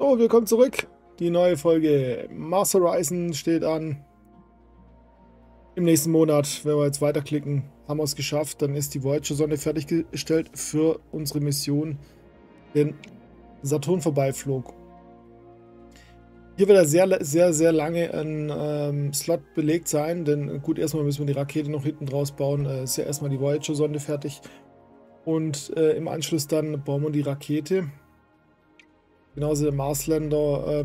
Oh, willkommen zurück. Die neue Folge Mars Horizon steht an. Im nächsten Monat, wenn wir jetzt weiterklicken, haben wir es geschafft. Dann ist die Voyager-Sonde fertiggestellt für unsere Mission, den Saturn-Vorbeiflug. Hier wird er sehr lange ein Slot belegt sein, denn gut, erstmal müssen wir die Rakete noch hinten draus bauen. Ist ja erstmal die Voyager-Sonde fertig. Und im Anschluss dann bauen wir die Rakete. Genauso der Marslander.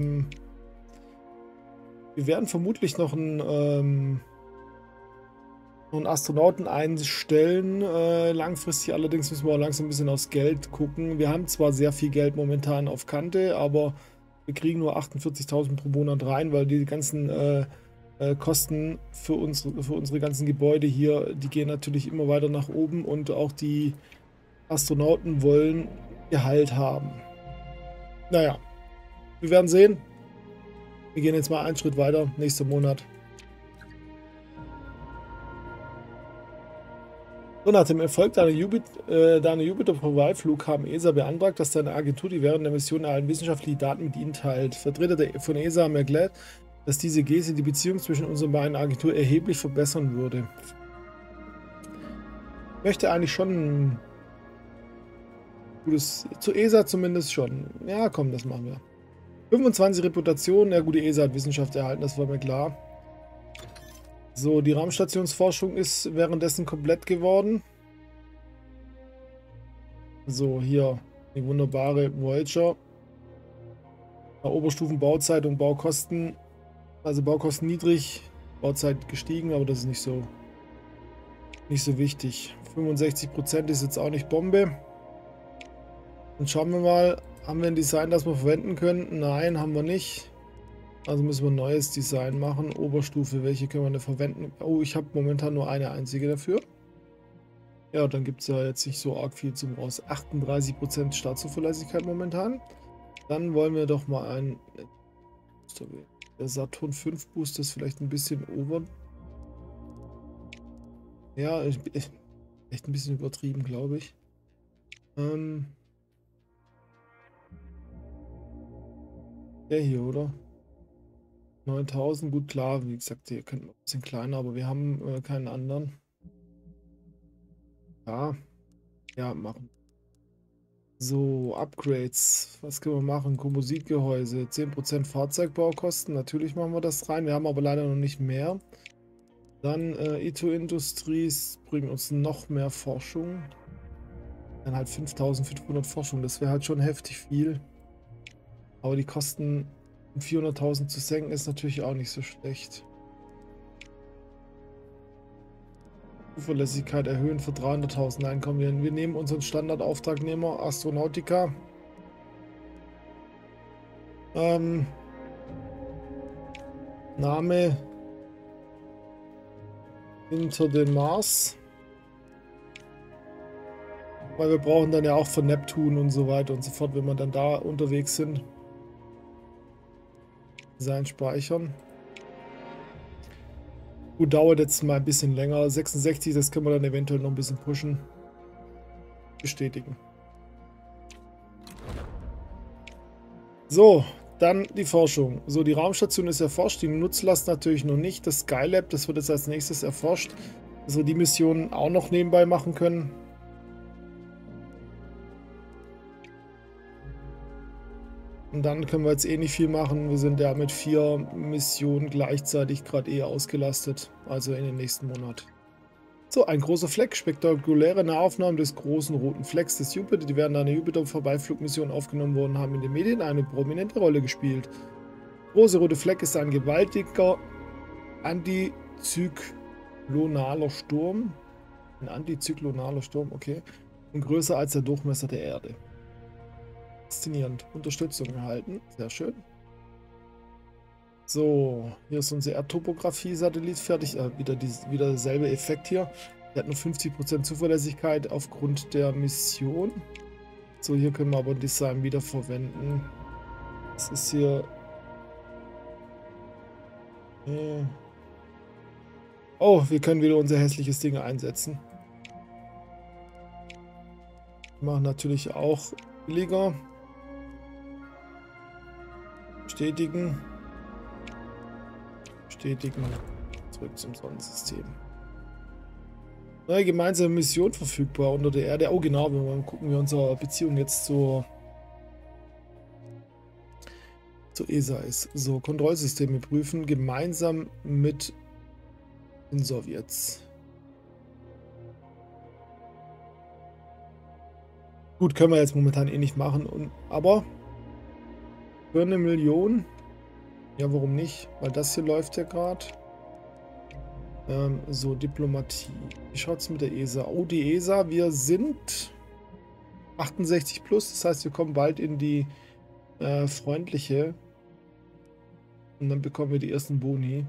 Wir werden vermutlich noch einen Astronauten einstellen. Langfristig allerdings müssen wir auch langsam ein bisschen aufs Geld gucken. Wir haben zwar sehr viel Geld momentan auf Kante, aber wir kriegen nur 48.000 pro Monat rein, weil die ganzen Kosten für unsere ganzen Gebäude hier, die gehen natürlich immer weiter nach oben und auch die Astronauten wollen Gehalt haben. Naja, wir werden sehen. Wir gehen jetzt mal einen Schritt weiter, nächster Monat. So, nach dem Erfolg deiner Jupiter-Vorbeiflug haben ESA beantragt, dass deine Agentur die während der Mission allen wissenschaftlichen Daten mit ihnen teilt. Vertreter von ESA haben erklärt, dass diese Geste die Beziehung zwischen unseren beiden Agenturen erheblich verbessern würde. Ich möchte eigentlich schon gutes, zu ESA zumindest schon. Ja, komm, das machen wir. 25 Reputationen, ja gut, die ESA hat Wissenschaft erhalten, das war mir klar. So, die Raumstationsforschung ist währenddessen komplett geworden. So, hier die wunderbare Voyager. Oberstufenbauzeit und Baukosten. Also Baukosten niedrig, Bauzeit gestiegen, aber das ist nicht so wichtig. 65% ist jetzt auch nicht Bombe. Und schauen wir mal, haben wir ein Design, das wir verwenden können? Nein, haben wir nicht. Also müssen wir ein neues Design machen. Oberstufe, welche können wir denn verwenden? Oh, ich habe momentan nur eine einzige dafür. Ja, dann gibt es ja jetzt nicht so arg viel zum raus. 38% Startzuverlässigkeit momentan. Dann wollen wir doch mal ein... Der Saturn 5 Boost ist vielleicht ein bisschen over... Ja, echt ein bisschen übertrieben, glaube ich. Der hier, oder? 9000, gut, klar, wie gesagt, hier könnten wir ein bisschen kleiner, aber wir haben keinen anderen. Ja, machen. So, Upgrades, was können wir machen? Kompositgehäuse, 10% Fahrzeugbaukosten, natürlich machen wir das rein, wir haben aber leider noch nicht mehr. Dann Ito Industries bringen uns noch mehr Forschung. Dann halt 5500 Forschung, das wäre halt schon heftig viel. Aber die Kosten um 400.000 zu senken ist natürlich auch nicht so schlecht. Zuverlässigkeit erhöhen für 300.000 Einkommen. Wir nehmen unseren Standardauftragnehmer Astronautica. Name hinter den Mars. Weil wir brauchen dann ja auch für Neptun und so weiter und so fort, wenn wir dann da unterwegs sind. Design speichern. Gut, dauert jetzt mal ein bisschen länger. 66, das können wir dann eventuell noch ein bisschen pushen. Bestätigen. So, dann die Forschung. So, die Raumstation ist erforscht, die Nutzlast natürlich noch nicht. Das Skylab, das wird jetzt als nächstes erforscht, dass wir die Mission auch noch nebenbei machen können. Und dann können wir jetzt eh nicht viel machen. Wir sind ja mit 4 Missionen gleichzeitig gerade ausgelastet. Also in den nächsten Monat. So, ein großer Fleck. Spektakuläre Nahaufnahmen des großen roten Flecks des Jupiter, die während einer Jupiter-Vorbeiflugmission aufgenommen wurden, haben in den Medien eine prominente Rolle gespielt. Der große rote Fleck ist ein gewaltiger antizyklonaler Sturm. Ein antizyklonaler Sturm, okay. Und größer als der Durchmesser der Erde. Faszinierend. Unterstützung erhalten. Sehr schön. So, hier ist unser Erdtopographie-Satellit fertig. Wieder derselbe Effekt hier. Der hat nur 50% Zuverlässigkeit aufgrund der Mission. So, hier können wir aber ein Design wieder verwenden. Das ist hier... Oh, wir können wieder unser hässliches Ding einsetzen. Wir machen natürlich auch billiger. Bestätigen. Bestätigen. Zurück zum Sonnensystem. Neue gemeinsame Mission verfügbar unter der Erde. Oh genau, wir gucken wir unsere Beziehung jetzt zur ESA ist. So, Kontrollsysteme prüfen, gemeinsam mit den Sowjets. Gut, können wir jetzt momentan eh nicht machen, aber für 1 Million, ja warum nicht, weil das hier läuft ja gerade. So, Diplomatie. Wie schaut es mit der ESA? Oh, die ESA, wir sind 68 plus, das heißt, wir kommen bald in die freundliche. Und dann bekommen wir die ersten Boni.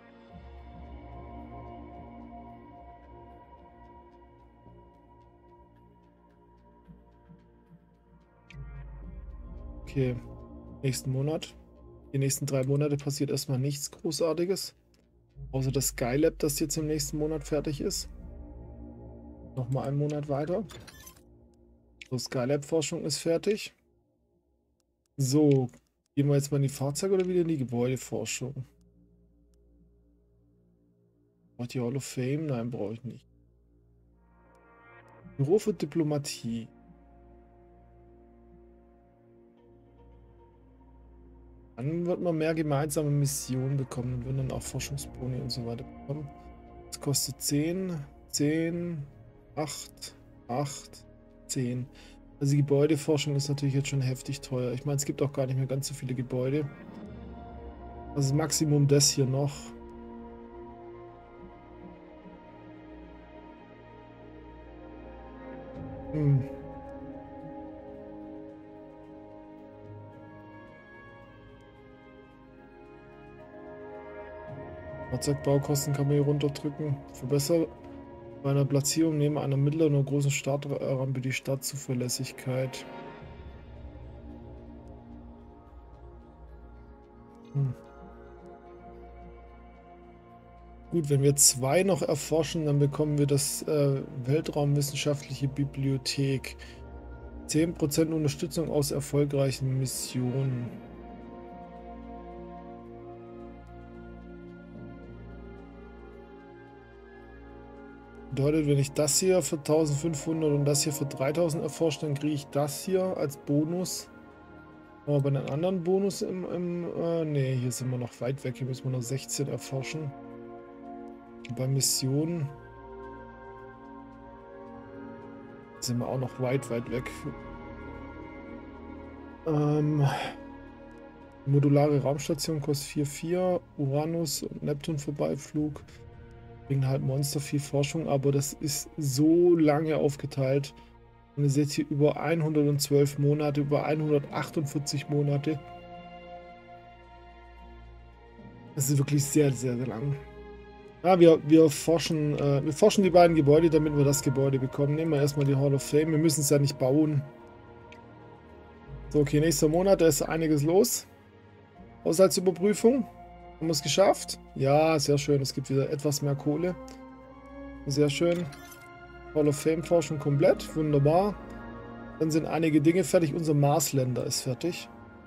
Okay, nächsten Monat. Die nächsten 3 Monate passiert erstmal nichts Großartiges. Außer das Skylab, das jetzt im nächsten Monat fertig ist. Nochmal einen Monat weiter. So, Skylab-Forschung ist fertig. So, gehen wir jetzt mal in die Fahrzeuge oder wieder in die Gebäudeforschung? Braucht die Hall of Fame? Nein, brauche ich nicht. Büro für Diplomatie. Dann wird man mehr gemeinsame Missionen bekommen und würden dann auch Forschungsboni und so weiter bekommen. Das kostet 10, 10, 8, 8, 10. Also die Gebäudeforschung ist natürlich jetzt schon heftig teuer. Ich meine, es gibt auch gar nicht mehr ganz so viele Gebäude. Also Maximum das hier noch. Fahrzeugbaukosten kann man hier runterdrücken. Verbessert bei einer Platzierung neben einer mittleren oder großen Startrampe die Startzuverlässigkeit. Gut, wenn wir 2 noch erforschen, dann bekommen wir das Weltraumwissenschaftliche Bibliothek. 10% Unterstützung aus erfolgreichen Missionen. Bedeutet, wenn ich das hier für 1500 und das hier für 3000 erforsche, dann kriege ich das hier als Bonus. Aber bei den anderen Bonus ne, hier sind wir noch weit weg. Hier müssen wir noch 16 erforschen. Und bei Missionen sind wir auch noch weit weg. Modulare Raumstation kostet 4,4. Uranus und Neptun Vorbeiflug. Bringen halt Monster viel Forschung, aber das ist so lange aufgeteilt. Und ihr seht hier über 112 Monate, über 148 Monate. Das ist wirklich sehr, sehr, sehr lang. Ja, wir forschen die beiden Gebäude, damit wir das Gebäude bekommen. Nehmen wir erstmal die Hall of Fame. Wir müssen es ja nicht bauen. So, okay, nächster Monat, da ist einiges los. Haushaltsüberprüfung. Haben wir es geschafft? Ja, sehr schön. Es gibt wieder etwas mehr Kohle. Sehr schön. Hall of Fame Forschung komplett. Wunderbar. Dann sind einige Dinge fertig. Unser Marsländer ist fertig.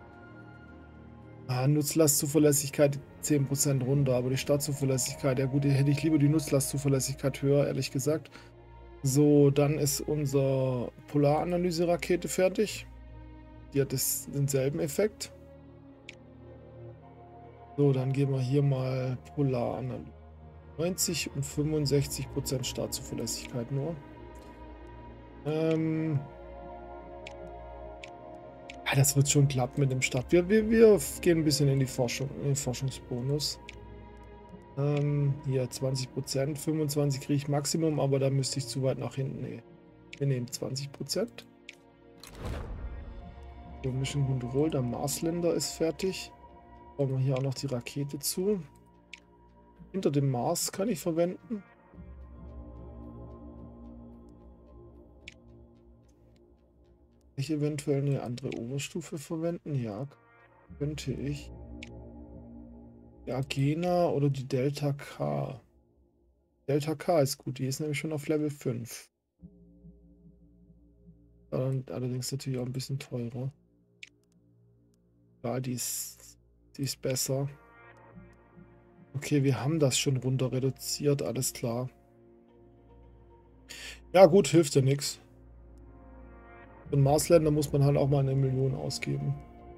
Nutzlastzuverlässigkeit 10% runter, aber die Startzuverlässigkeit, ja gut, hätte ich lieber die Nutzlastzuverlässigkeit höher, ehrlich gesagt. So, dann ist unsere Polaranalyse-Rakete fertig. Die hat denselben Effekt. So, dann geben wir hier mal Polaranalyse. 90 und 65% Startzuverlässigkeit nur. Ja, das wird schon klappen mit dem Start. Wir gehen ein bisschen in die Forschung, in den Forschungsbonus. Hier 20%, 25 kriege ich Maximum, aber da müsste ich zu weit nach hinten. Nee. Wir nehmen 20%. So, Mission Control, der Marsländer ist fertig. Bauen wir hier auch noch die Rakete zu. Hinter dem Mars kann ich verwenden. Ich eventuell eine andere Oberstufe verwenden? Ja, könnte ich. Die Agena oder die Delta K. Delta K ist gut, die ist nämlich schon auf Level 5. Allerdings natürlich auch ein bisschen teurer. Ja, die ist Die ist besser. Okay, wir haben das schon runter reduziert, alles klar. Ja gut, hilft ja nichts. Für einen Marsländer muss man halt auch mal 1 Million ausgeben.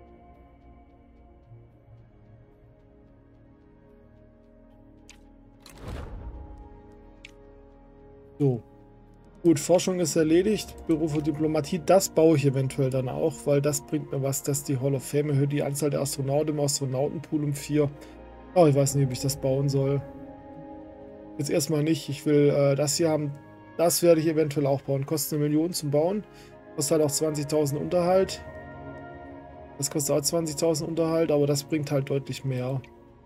So. Gut, Forschung ist erledigt. Büro für Diplomatie, das baue ich eventuell dann auch, weil das bringt mir was, dass die Hall of Fame erhöht die Anzahl der Astronauten im Astronautenpool um 4. Aber ich weiß nicht, ob ich das bauen soll. Jetzt erstmal nicht. Ich will das hier haben. Das werde ich eventuell auch bauen. Kostet 1 Million zum Bauen. Kostet halt auch 20.000 Unterhalt. Das kostet auch 20.000 Unterhalt, aber das bringt halt deutlich mehr.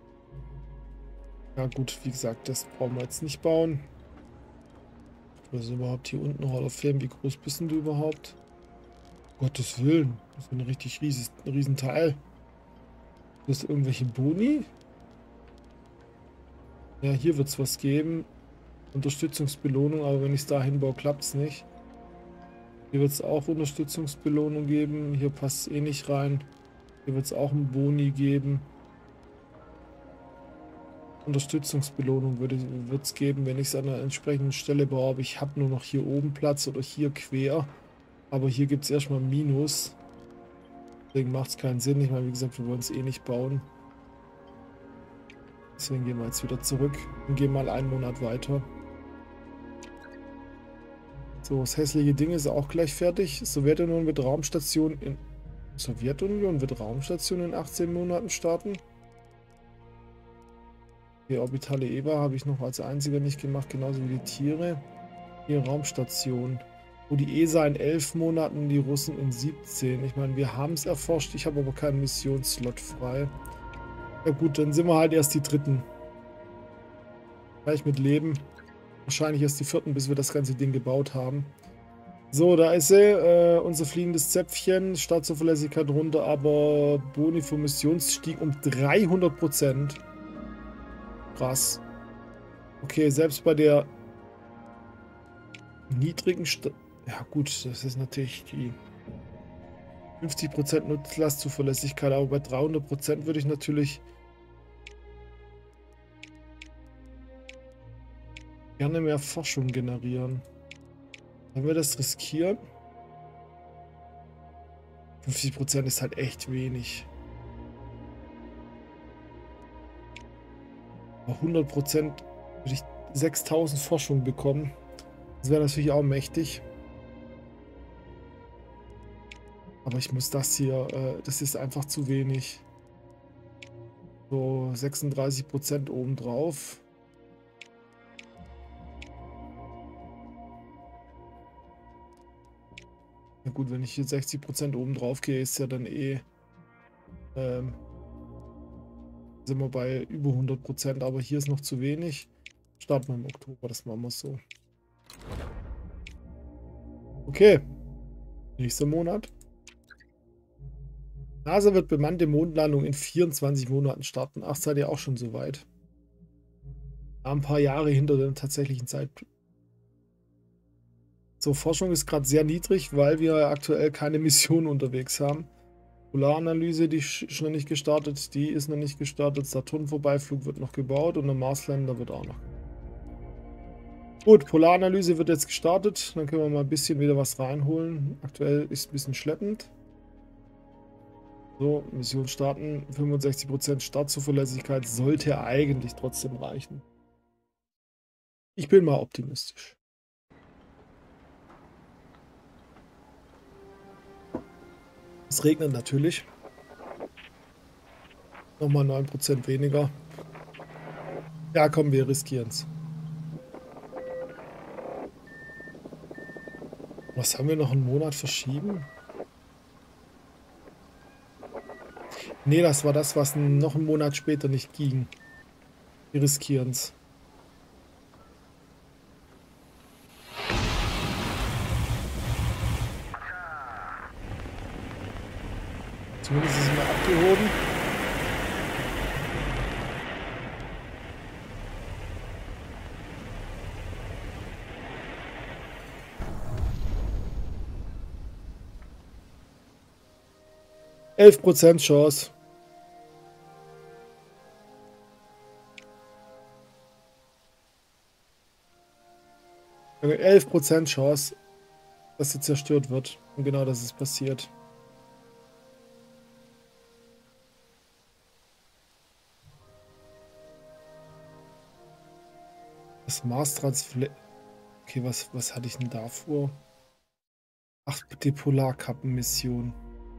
Ja gut, wie gesagt, das brauchen wir jetzt nicht bauen. Was ist überhaupt hier unten Hall of Fame? Wie groß bist denn du überhaupt? Gottes Willen, das ist ein richtig riesen Teil. Du hast irgendwelche Boni? Ja, hier wird es was geben. Unterstützungsbelohnung, aber wenn ich es da hinbaue, klappt es nicht. Hier wird es auch Unterstützungsbelohnung geben. Hier passt es eh nicht rein. Hier wird es auch einen Boni geben. Unterstützungsbelohnung wird es geben, wenn ich es an einer entsprechenden Stelle baue. Aber ich habe nur noch hier oben Platz oder hier quer. Aber hier gibt es erstmal Minus. Deswegen macht es keinen Sinn. Ich meine, wie gesagt, wir wollen es eh nicht bauen. Deswegen gehen wir jetzt wieder zurück und gehen mal einen Monat weiter. So, das hässliche Ding ist auch gleich fertig. Sowjetunion wird Raumstation in 18 Monaten starten. Die Orbitale EVA habe ich noch als einziger nicht gemacht, genauso wie die Tiere. Hier Raumstation. Wo die ESA in 11 Monaten, die Russen in 17. Ich meine, wir haben es erforscht, ich habe aber keinen Missionsslot frei. Ja gut, dann sind wir halt erst die Dritten. Gleich mit Leben. Wahrscheinlich erst die Vierten, bis wir das ganze Ding gebaut haben. So, da ist sie. Unser fliegendes Zäpfchen. Startzuverlässigkeit runter, aber Boni für Missionsstieg um 300%. Krass. Okay, selbst bei der niedrigen ja gut, das ist natürlich die 50% Nutzlastzuverlässigkeit, aber bei 300% würde ich natürlich gerne mehr Forschung generieren. Wollen wir das riskieren? 50% ist halt echt wenig. Bei 100% würde ich 6000 Forschung bekommen. Das wäre natürlich auch mächtig. Aber ich muss das hier, das ist einfach zu wenig. So 36% obendrauf. Na gut, wenn ich hier 60% obendrauf gehe, ist ja dann eh, sind wir bei über 100%, aber hier ist noch zu wenig. Starten wir im Oktober, das machen wir so. Okay, nächster Monat. NASA wird bemannte Mondlandung in 24 Monaten starten. Ach, seid ihr auch schon so weit? Ein paar Jahre hinter dem tatsächlichen Zeitpunkt. So, Forschung ist gerade sehr niedrig, weil wir aktuell keine Mission unterwegs haben. Polaranalyse, die ist schon nicht gestartet, die ist noch nicht gestartet. Saturn-Vorbeiflug wird noch gebaut und der Marslander wird auch noch. Gut, Polaranalyse wird jetzt gestartet. Dann können wir mal ein bisschen wieder was reinholen. Aktuell ist es ein bisschen schleppend. So, Mission starten. 65% Startzuverlässigkeit sollte eigentlich trotzdem reichen. Ich bin mal optimistisch. Es regnet natürlich. Nochmal 9% weniger. Ja, komm, wir riskieren es. Was haben wir noch einen Monat verschieben? Nee, das war das, was noch einen Monat später nicht ging. Wir riskieren es. Zumindest ist es mal abgehoben. %11 Chance. 11% Chance, dass sie zerstört wird. Und genau das ist passiert. Das Mars-Transfer... Okay, was hatte ich denn da vor? Ach, die Polarkappen-Mission.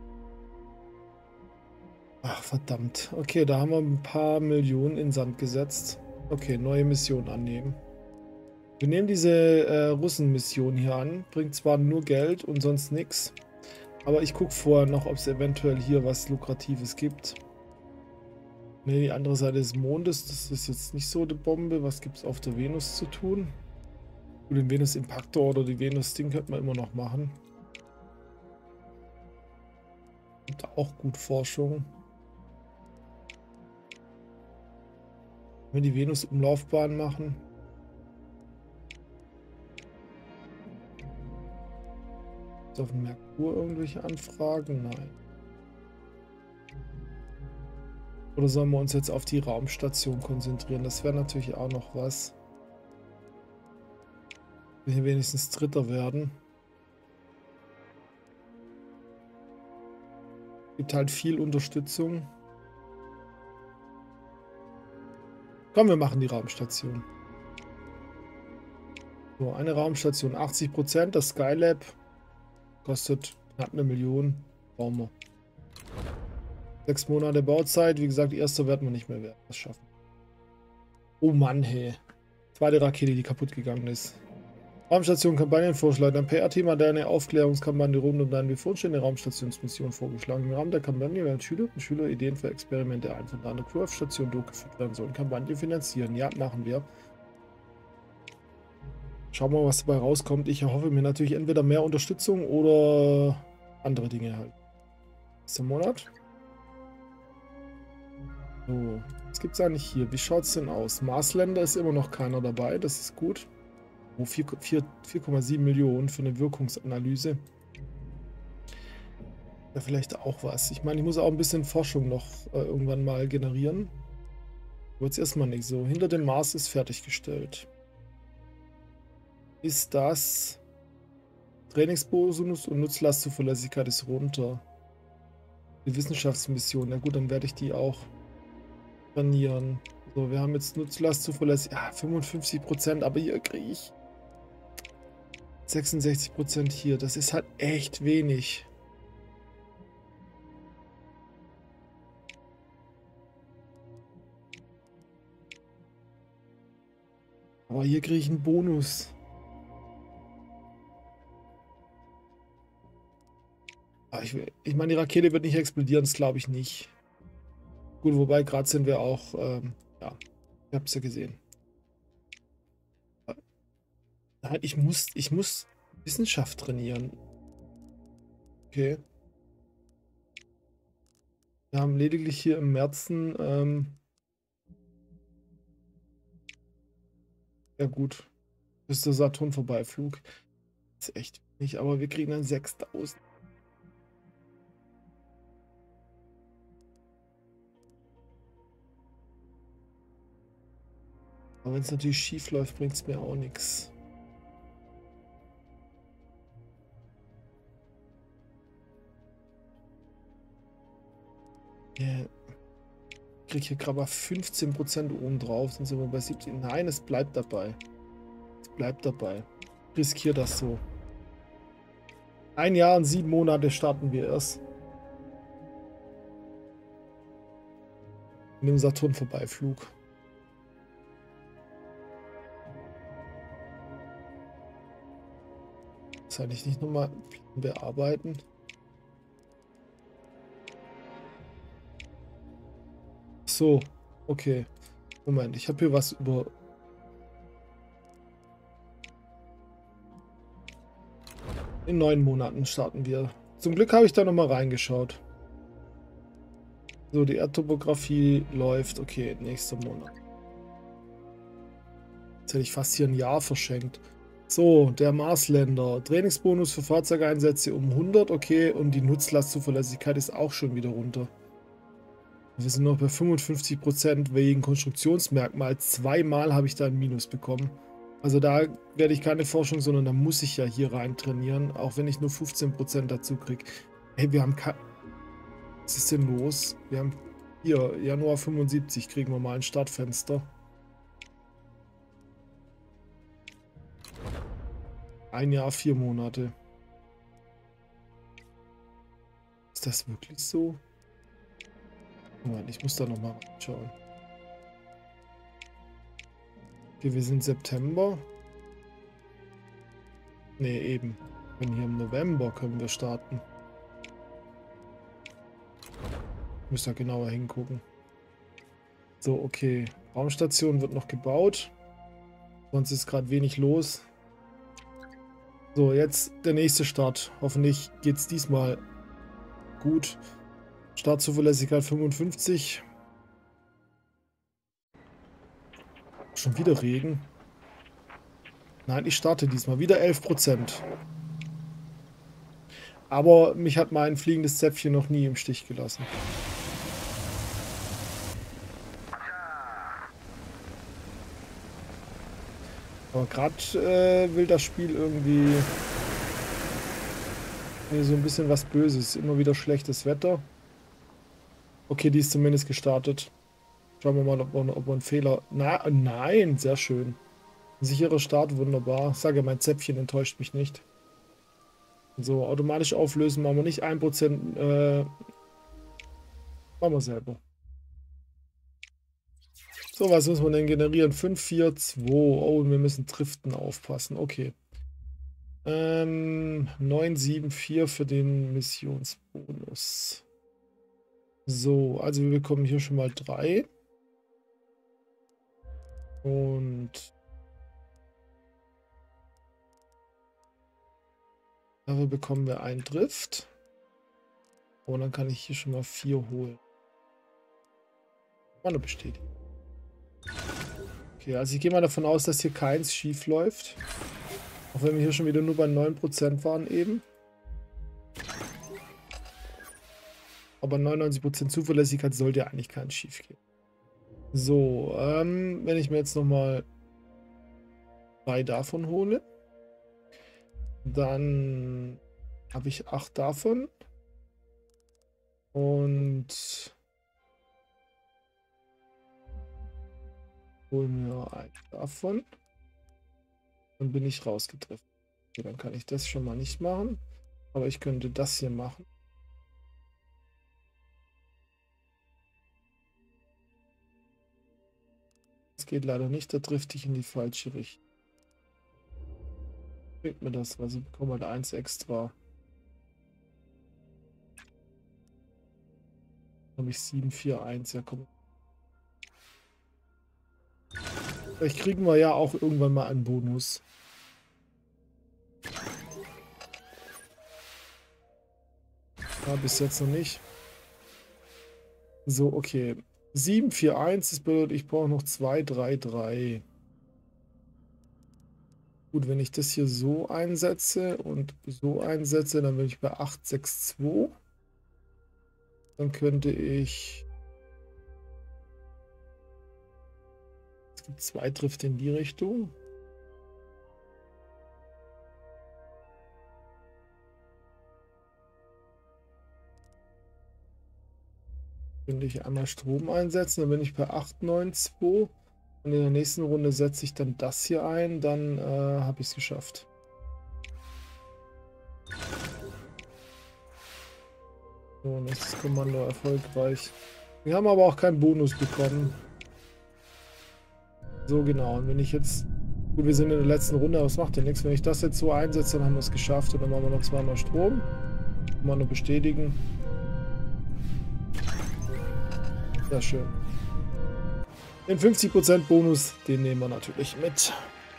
Ach, verdammt. Okay, da haben wir ein paar Millionen in Sand gesetzt. Okay, neue Mission annehmen. Wir nehmen diese Russen-Mission hier an. Bringt zwar nur Geld und sonst nichts. Aber ich gucke vorher noch, ob es eventuell hier was Lukratives gibt. Ne, die andere Seite des Mondes, das ist jetzt nicht so eine Bombe. Was gibt es auf der Venus zu tun? Gut, den Venus-Impaktor oder die Venus-Ding könnte man immer noch machen. Gibt auch gut Forschung. Wenn wir die Venus-Umlaufbahn machen. Ist auf dem Merkur irgendwelche Anfragen? Nein. Oder sollen wir uns jetzt auf die Raumstation konzentrieren? Das wäre natürlich auch noch was. Wenn wir wenigstens Dritter werden. Gibt halt viel Unterstützung. Komm, wir machen die Raumstation. So, eine Raumstation, 80%. Das Skylab kostet knapp 1 Million. Bauen wir. 6 Monate Bauzeit. Wie gesagt, erster werden wir nicht mehr das schaffen. Oh Mann, hey. Zweite Rakete, die kaputt gegangen ist. Raumstation Kampagnenvorschlag. Ein PR-Team hat eine Aufklärungskampagne rund um eine bevorstehende Raumstationsmission vorgeschlagen. Im Rahmen der Kampagne werden Schülerinnen und Schüler Ideen für Experimente ein von der Crew auf Station durchgeführt werden sollen. Kampagne finanzieren. Ja, machen wir. Schauen wir mal, was dabei rauskommt. Ich erhoffe mir natürlich entweder mehr Unterstützung oder andere Dinge halt. Nächster Monat. So, was gibt es eigentlich hier? Wie schaut es denn aus? Marsländer ist immer noch keiner dabei, das ist gut. Oh, 4,7 Millionen für eine Wirkungsanalyse. Ja, vielleicht auch was. Ich meine, ich muss auch ein bisschen Forschung noch irgendwann mal generieren. Aber jetzt erstmal nicht so. Hinter dem Mars ist fertiggestellt. Ist das Trainingsbonus und Nutzlastzuverlässigkeit ist runter. Die Wissenschaftsmission, na gut, dann werde ich die auch trainieren. So, wir haben jetzt Nutzlastzuverlässigkeit, ja, 55%, aber hier kriege ich 66% hier. Das ist halt echt wenig. Aber hier kriege ich einen Bonus. Aber ich meine, die Rakete wird nicht explodieren, das glaube ich nicht. Gut, wobei gerade sind wir auch, ja, ich habe es ja gesehen. Nein, ich muss Wissenschaft trainieren. Okay. Wir haben lediglich hier im März ja gut, bis der Saturn-Vorbeiflug. Ist echt nicht, aber wir kriegen dann 6000. Aber wenn es natürlich schief läuft, bringt es mir auch nichts. Yeah. Ich kriege hier gerade mal 15% oben drauf, dann sind wir bei 17. Nein, es bleibt dabei. Es bleibt dabei. Ich riskiere das so. 1 Jahr und 7 Monate starten wir erst. Mit dem Saturn-Vorbeiflug. Soll ich nicht nochmal bearbeiten? So, okay. Moment, ich habe hier was über... In 9 Monaten starten wir. Zum Glück habe ich da nochmal reingeschaut. So, die Erdtopographie läuft. Okay, nächster Monat. Jetzt hätte ich fast hier ein Jahr verschenkt. So, der Marsländer. Trainingsbonus für Fahrzeugeinsätze um 100. Okay, und die Nutzlastzuverlässigkeit ist auch schon wieder runter. Wir sind noch bei 55% wegen Konstruktionsmerkmal. 2-mal habe ich da ein Minus bekommen. Also da werde ich keine Forschung, sondern da muss ich ja hier rein trainieren, auch wenn ich nur 15% dazu kriege. Hey, wir haben was ist denn los? Wir haben hier, Januar 75 kriegen wir mal ein Startfenster. Ein Jahr, 4 Monate. Ist das wirklich so? Moment, ich muss da nochmal reinschauen. Okay, wir sind September. Ne, eben. Wenn hier im November können wir starten. Ich muss da genauer hingucken. So, okay. Raumstation wird noch gebaut. Sonst ist gerade wenig los. So, jetzt der nächste Start. Hoffentlich geht es diesmal gut. Startzuverlässigkeit 55. Schon wieder Regen. Nein, ich starte diesmal. Wieder 11%. Aber mich hat mein fliegendes Zäpfchen noch nie im Stich gelassen. Aber gerade will das Spiel irgendwie so ein bisschen was Böses. Immer wieder schlechtes Wetter. Okay, die ist zumindest gestartet. Schauen wir mal, ob wir einen Fehler... Nein, sehr schön. Ein sicherer Start, wunderbar. Ich sage, mein Zäpfchen enttäuscht mich nicht. So, automatisch auflösen machen wir nicht. 1%. Machen wir selber. So, was muss man denn generieren? 5, 4, 2. Oh, wir müssen Driften aufpassen. Okay. 9, 7, 4 für den Missionsbonus. So, also wir bekommen hier schon mal 3. Und dafür bekommen wir einen Drift. Und dann kann ich hier schon mal 4 holen. Mal nur bestätigen. Okay, also ich gehe mal davon aus, dass hier keins schief läuft. Auch wenn wir hier schon wieder nur bei 9% waren eben. Aber 99% Zuverlässigkeit sollte ja eigentlich keins schief gehen. So, wenn ich mir jetzt nochmal 3 davon hole, dann habe ich 8 davon. Und holen wir einen davon. Dann bin ich rausgetrifft. Okay, dann kann ich das schon mal nicht machen. Aber ich könnte das hier machen. Das geht leider nicht, da trifft ich in die falsche Richtung. Bringt mir das, weil sie bekommen halt 1 extra. Dann habe ich 7, 4, 1. Ja, komm. Vielleicht kriegen wir ja auch irgendwann mal einen Bonus. Ja, bis jetzt noch nicht. So, okay. 7, 4, 1. Das bedeutet, ich brauche noch 2, 3, 3. Gut, wenn ich das hier so einsetze und so einsetze, dann bin ich bei 8, 6, 2. Dann könnte ich... Es gibt 2 Drifte in die Richtung. Könnte ich einmal Strom einsetzen, dann bin ich bei 8, 9, 2. Und in der nächsten Runde setze ich dann das hier ein, dann habe ich es geschafft. So, nächstes Kommando erfolgreich. Wir haben aber auch keinen Bonus bekommen. So, genau. Und wenn ich jetzt... Gut, wir sind in der letzten Runde, aber es macht ja nichts. Wenn ich das jetzt so einsetze, dann haben wir es geschafft. Und dann machen wir noch 2-mal Strom. Mal nur bestätigen. Sehr schön. Den 50% Bonus, den nehmen wir natürlich mit. So.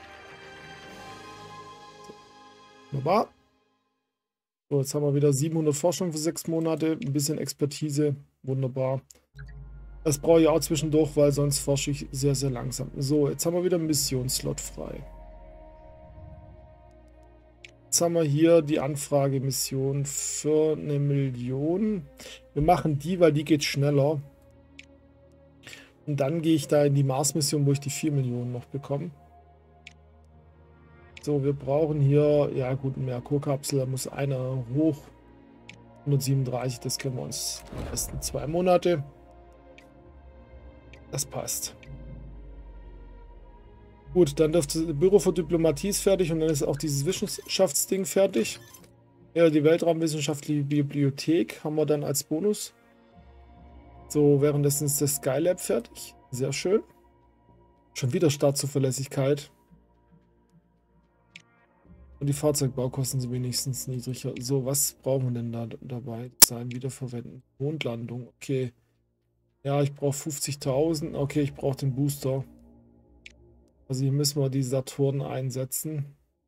Wunderbar. So, jetzt haben wir wieder 700 Forschung für 6 Monate. Ein bisschen Expertise. Wunderbar. Das brauche ich auch zwischendurch, weil sonst forsche ich sehr, sehr langsam. So, jetzt haben wir wieder einen Missionsslot frei. Jetzt haben wir hier die Anfragemission für 1 Million. Wir machen die, weil die geht schneller. Und dann gehe ich da in die Mars-Mission, wo ich die 4 Millionen noch bekomme. So, wir brauchen hier, ja gut, eine Merkurkapsel, da muss einer hoch. 137, das können wir uns die ersten 2 Monate. Das passt. Gut, dann dürfte das Büro für Diplomatie ist fertig und dann ist auch dieses Wissenschaftsding fertig. Ja, die Weltraumwissenschaftliche Bibliothek haben wir dann als Bonus. So, währenddessen ist das Skylab fertig. Sehr schön. Schon wieder Startzuverlässigkeit. Und die Fahrzeugbaukosten sind wenigstens niedriger. So, was brauchen wir denn da dabei? Design wiederverwenden. Mondlandung, okay. Ja, ich brauche 50.000. Okay, ich brauche den Booster. Also hier müssen wir die Saturn einsetzen.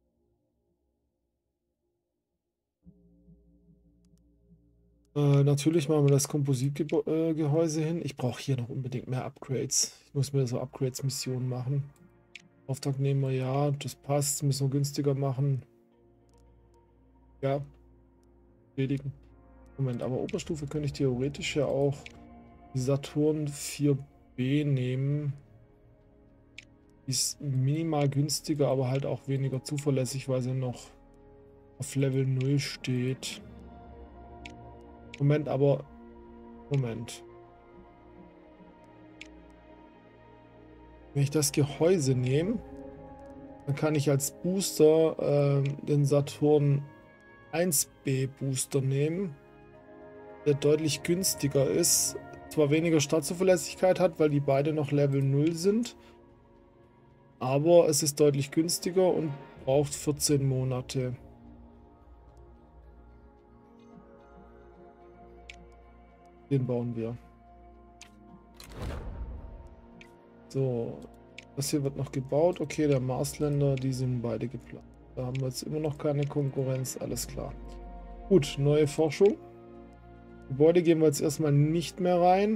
Natürlich machen wir das Kompositgehäuse hin. Ich brauche hier noch unbedingt mehr Upgrades. Ich muss mir so Upgrades-Missionen machen. Auftragnehmer, ja, das passt. Müssen wir günstiger machen. Ja. Erledigen. Moment, aber Oberstufe könnte ich theoretisch ja auch die Saturn 4B nehmen. Die ist minimal günstiger, aber halt auch weniger zuverlässig, weil sie noch auf Level 0 steht. Moment. Wenn ich das Gehäuse nehme, dann kann ich als Booster den Saturn 1B Booster nehmen, der deutlich günstiger ist, zwar weniger Startzuverlässigkeit hat, weil die beide noch Level 0 sind, aber es ist deutlich günstiger und braucht 14 Monate. Den bauen wir. So, das hier wird noch gebaut. Okay, der Marsländer, die sind beide geplant. Da haben wir jetzt immer noch keine Konkurrenz, alles klar. Gut, neue Forschung. Gebäude gehen wir jetzt erstmal nicht mehr rein.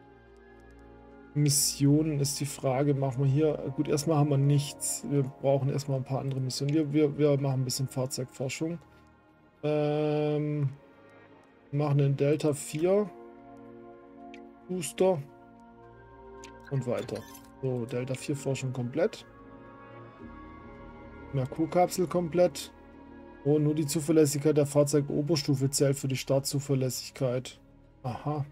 Missionen ist die Frage, machen wir hier... Gut, erstmal haben wir nichts. Wir brauchen erstmal ein paar andere Missionen. Wir machen ein bisschen Fahrzeugforschung. Machen den Delta 4 Booster und weiter. So, Delta 4 Forschung komplett. Merkurkapsel komplett. Oh, nur die Zuverlässigkeit der Fahrzeugoberstufe zählt für die Startzuverlässigkeit. Aha.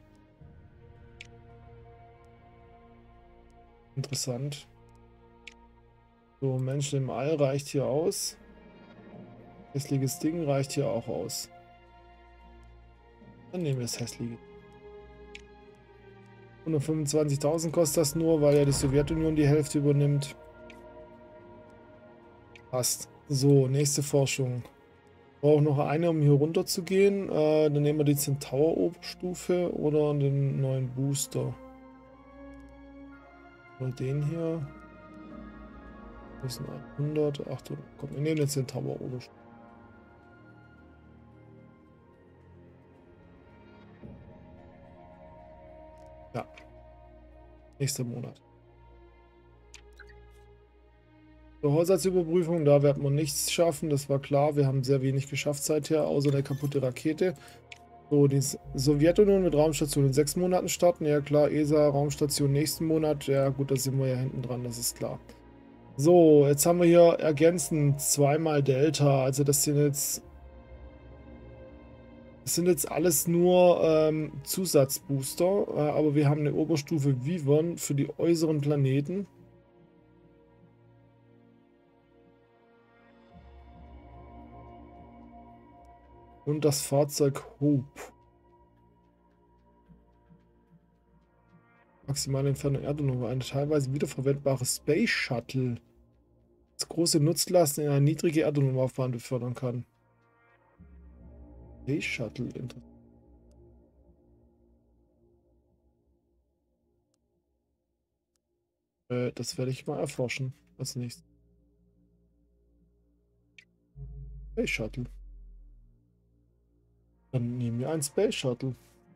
Interessant. So, Menschen im All reicht hier aus. Hässliches Ding reicht hier auch aus. Dann nehmen wir das hässliche. 125.000 kostet das nur, weil ja die Sowjetunion die Hälfte übernimmt. Passt. So, nächste Forschung. Brauche noch eine, um hier runter zu gehen. Dann nehmen wir die Centaur-Oberstufe oder den neuen Booster. Oder den hier. Das sind 100, 800. Komm, wir nehmen den Centaur-Oberstufe. Ja. Nächster Monat. So, Haushaltsüberprüfung, da werden wir nichts schaffen, das war klar. Wir haben sehr wenig geschafft seither, außer der kaputte Rakete. So, die Sowjetunion mit Raumstation in 6 Monaten starten. Ja klar, ESA, Raumstation nächsten Monat. Ja gut, da sind wir ja hinten dran, das ist klar. So, jetzt haben wir hier ergänzend zweimal Delta. Also das sind jetzt alles nur Zusatzbooster. Aber wir haben eine Oberstufe Vivon für die äußeren Planeten. Und das Fahrzeug Hope. Maximale Entfernung Erdumlauf. Eine teilweise wiederverwendbare Space Shuttle. Das große Nutzlasten in eine niedrige Erdumlaufbahn befördern kann. Space Shuttle, interessant. Das werde ich mal erforschen als nächstes. Space Shuttle. Dann nehmen wir ein Space Shuttle.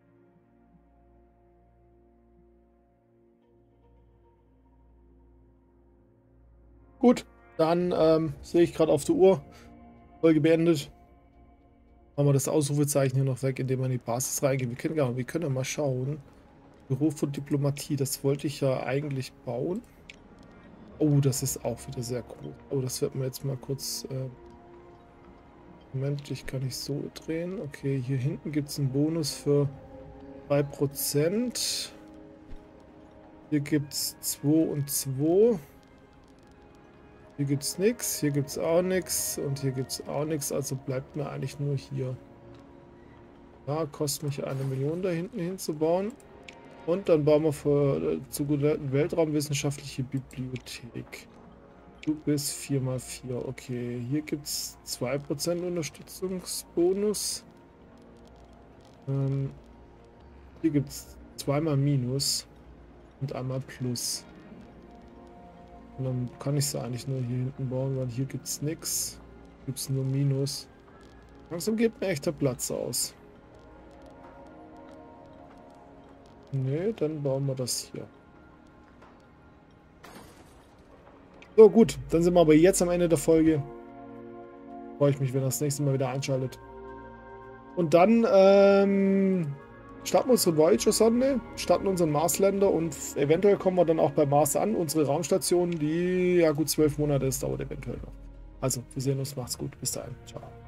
Gut, dann sehe ich gerade auf der Uhr. Folge beendet. Machen wir das Ausrufezeichen hier noch weg, indem wir in die Basis reingehen. Wir können ja mal schauen. Büro für Diplomatie, das wollte ich ja eigentlich bauen. Oh, das ist auch wieder sehr cool. Oh, das wird mir jetzt mal kurz... Moment, ich kann nicht so drehen. Okay, hier hinten gibt es einen Bonus für 3%. Hier gibt es 2 und 2. Hier gibt es nichts, hier gibt es auch nichts und hier gibt es auch nichts. Also bleibt mir eigentlich nur hier. Ja, kostet mich 1 Million da hinten hinzubauen. Und dann bauen wir für zu guter weltraumwissenschaftliche Bibliothek. Du bist 4×4. Okay, hier gibt es 2% Unterstützungsbonus. Hier gibt es 2-mal Minus und einmal Plus. Und dann kann ich sie eigentlich nur hier hinten bauen, weil hier gibt es nichts. Gibt es nur Minus. Langsam geht mir echt der Platz aus. Ne, dann bauen wir das hier. So, gut. Dann sind wir aber jetzt am Ende der Folge. Freue ich mich, wenn ihr das nächste Mal wieder einschaltet. Und dann starten wir unsere Voyager-Sonde, starten unseren Marslander und eventuell kommen wir dann auch bei Mars an. Unsere Raumstation, die ja gut 12 Monate ist, dauert eventuell noch. Also, wir sehen uns. Macht's gut. Bis dahin. Ciao.